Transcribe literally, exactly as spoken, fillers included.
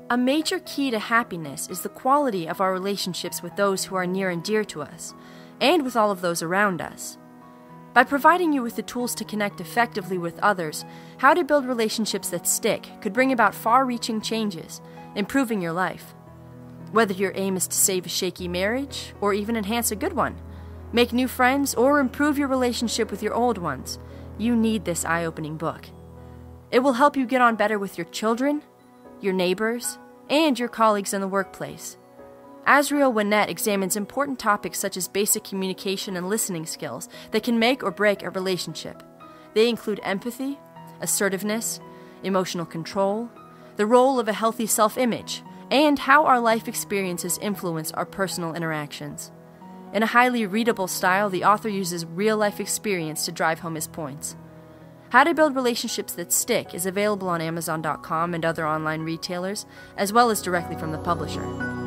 A major key to happiness is the quality of our relationships with those who are near and dear to us, and with all of those around us. By providing you with the tools to connect effectively with others, How to Build Relationships That Stick could bring about far-reaching changes, improving your life. Whether your aim is to save a shaky marriage, or even enhance a good one, make new friends, or improve your relationship with your old ones, you need this eye-opening book. It will help you get on better with your children, your neighbors, and your colleagues in the workplace. Azriel Winnett examines important topics such as basic communication and listening skills that can make or break a relationship. They include empathy, assertiveness, emotional control, the role of a healthy self-image, and how our life experiences influence our personal interactions. In a highly readable style, the author uses real-life experience to drive home his points. How to Build Relationships That Stick is available on Amazon dot com and other online retailers, as well as directly from the publisher.